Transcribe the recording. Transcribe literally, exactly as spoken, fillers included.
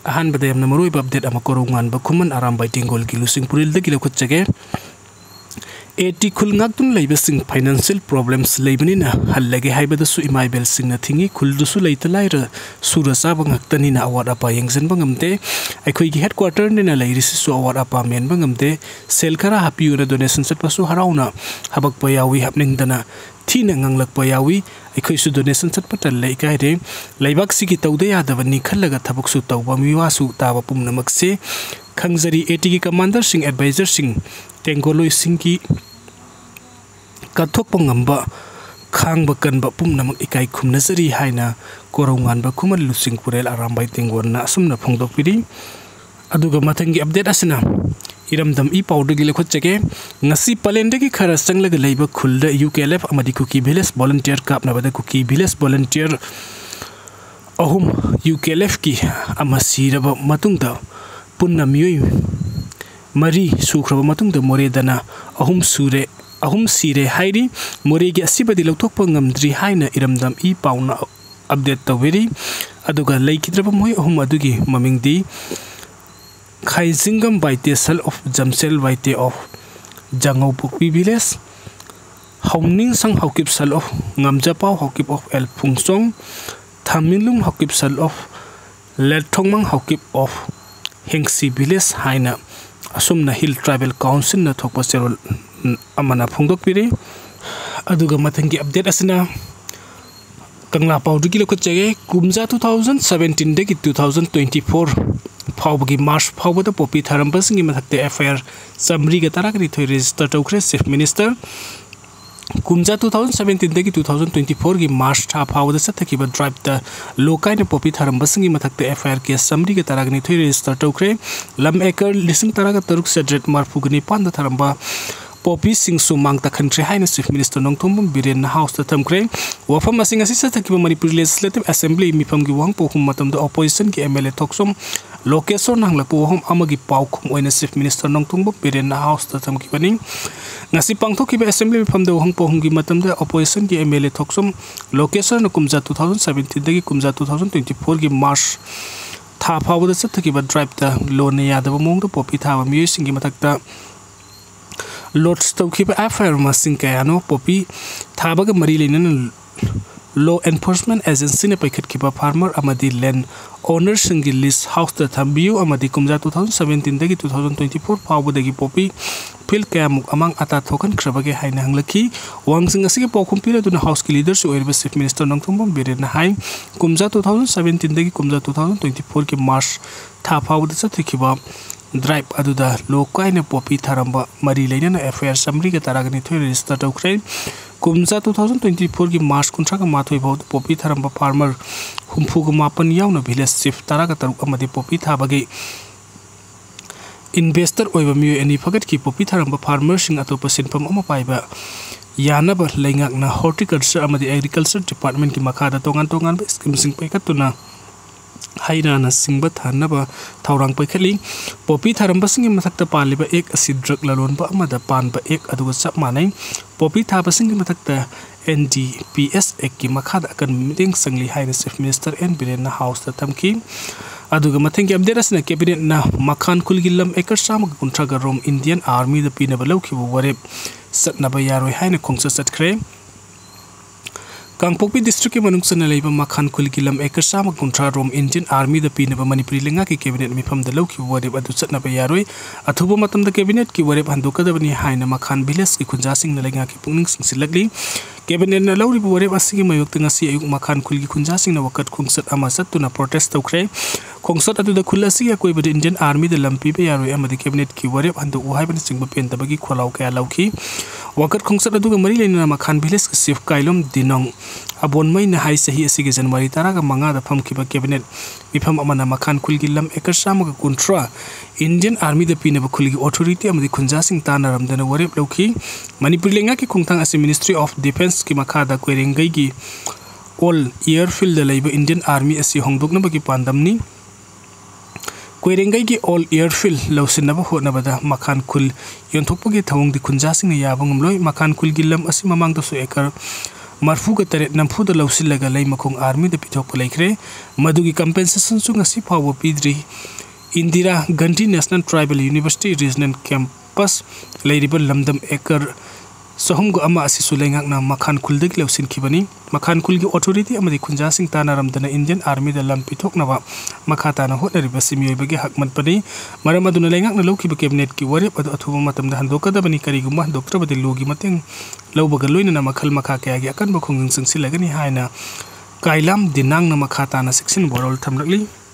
ahan bada yamna maroi update ama korongan ba khuman aram bai tingol ki lusing puril da gila khutchage eighty khul ngak tun leiba sing financial problems leibani na hallage haibada su imai bel sing na thingi khul du su leita laira sura sa ba ngak tani na award apa yengzen bangamte aikhoi gi headquarter ne na leiri su award apa men bangamte sel khara happy una donation set pasu harauna habak payawi hapning dana thina nganglak payawi aikhoi su donation set patal lei kai re leibak sigi tawde yadabani khallaga thabuk su tawba miwa su tawa pumnamak se khangzari eighty ki commander sing advisor sing tengoloi sing ki kathok pangamba khang bakan ba pumnamak ikai khumnazari haina korongan ba khuman lusing purel arambai tengon na sumna phongdok piri aduga mathangi update asina iramdam I Pao dagi lekhotchage ngasi palende ki khara changlaga leiba khulda U K L F amadi Kuki village volunteer kap na bada Kuki village volunteer ahum U K L F ki amasiraba matungda punna miyoi mari sukraba matungda Moreh dana ahum sure ahum sire hairi Moreh gi asibadi lokthokpa ngamdri haina iramdam I Pao na update taweri aduga leikidraba moi ahum adugi mamingdi Khaizingam baite sal of Jamsel baite of Jangau Pukpi village Homning sang hokip sal of Ngamja Pao hokip of El Pungsong Thamilum hokip sal of Lerthongmang hokip of Hengsi village haina asumna Hill Tribal Council na thokpa serol amana phongdok pire aduga mathangi update asina Kangla Pao dagi lekhotchage kumja twenty seventeen dagi twenty twenty-four Phaubagi March Phaubada Popi Tharamba singi mathakte F I R Samri ga tarakri thoi register tawkhre Chief Minister kumja twenty seventeen dagi twenty twenty-four gi March tha Phaubada sathakiba drive da lokai na Popi Tharamba singi mathakte F I R ke Samri ga tarakni thoi register tawkhre lam acre lising taraga taruk sedret marfugni panda Tharamba Popi sing sumang ta country haina Chief Minister Nongthombam Biren na house ta thamkre wafam asing asi sathakiba Manipur Legislative Assembly mifam gi wangpo hum matam da opposition ki M L A thoksom location nang lapu hom amagi pau khum oina Chief Minister Nongthombam Biren na house ta thamki bani ngasi pangthokiba assembly mifam da wangpo hum gi matam da opposition ki M L A thoksom location na kumja twenty seventeen dagi kumja twenty twenty-four gi March tha phawda sathakiba drive da lone yadaba mong da Popi thaba mi singi mathakta Lots tawkiba F I R masing kayano Popi thabaga mari lenan law enforcement agency ne paikhatkiba farmer amadi land owner singi list house da thambiu amadi kumja twenty seventeen dagi twenty twenty-four phawbadagi Popi phil kayamuk amang ata thokan khrabage haina hanglaki wangsing asigi pokhum pila duna house ki leader su oirba Chief Minister Nongthombam Biren na hai kumja twenty seventeen dagi kumja twenty twenty-four ki March tha phawda sathikiba drive aduda lokai na Popi Tharamba mari leina na F I R Samri ga taragni thoi register tawkhre kumja twenty twenty-four gi March kuntra ga mathoi bhaud Popi Tharamba farmer humfu ga mapan yauna village chief taraga taruk amadi Popi thabagi investor oiba mi ani phagat ki Popi Tharamba farmer sing atopa sinpam ama paiba yanaba leingak na horticulture amadi agriculture department ki makhada tongan tongan scheme sing paikatuna Haina na singba thanaba thaurang paikali Popi Tharamba singi mathakta paliba ek asi drug lalon ba amada panba ek aduga chap manai Popi thaba singi mathakta N D P S ek ki makhada akan meeting sangli haina Chief Minister N Biren na house ta thamki aduga mathangi update asna cabinet na makhan kulgilam ekar samag kuntraga rom Indian Army da pinaba lawkhibu warep satnaba yaroi haina khongsa satkre Kangpokpi district ki manungsana leiba makhan kulgilam ekar sama kuntra rom Indian Army da pinaba Manipuri lenga ki cabinet mifam da lawki warep adu chatna ba yaroi athuba matam da cabinet ki warep handokadabani haina makhan village ki kunjasing na lenga ki pungning singsilagli cabinet na lawri bu warep asigi mayok tanga si ayuk makhan kulgi kunjasing na wakat khungsat ama satuna protest tawkhre khongsat adu da khulasi ya koi bad Indian Army da lampi be yaroi amadi cabinet ki warep handu uhai ban singba pen tabagi kholau kaya lawki wakat khongsat adu ga mari leina makhan village ki chief kailom dinong abon mai na hai sahi asigi January taraga manga da famkiba cabinet mifam amana makhan kulgilam ekar samaga kuntra Indian Army da pinaba khulgi authority amadi khunjasing tanaram dana warep lawki Manipur lenga ki khungthang asi Ministry of Defense ki makhada koirengai gi all airfield da leiba Indian Army asi hongdokna bagi pandamni koirengai gi all airfield lawsinaba honabada makhan kul yonthokpagi thawong di khunjasing na yabangomloi makhan kulgilam asi mamang da su ekar marfu ga tare namfu da lausilaga lei makong army da pithok palaikre madugi compensation su ngasi phawo pidri Indira Gandhi National Tribal University Regional Campus leiriba lamdam ekar Sohom go ama asi sulengak na makhan kuldig leusin kibani makhan kulgi authority amadi kunja sing tanaram dana Indian Army da lam pithok nawa makhata na hotnari basimi bagi hakman pani maram aduna lengak na loki ba cabinet ki warep adu athuba matam da handoka da bani kari gumma doctor badi logi mateng lawbaga loina na makhal makha kya gi akan ba khunging singsilagani haina kailam dinang na makhata na section borol thamrakli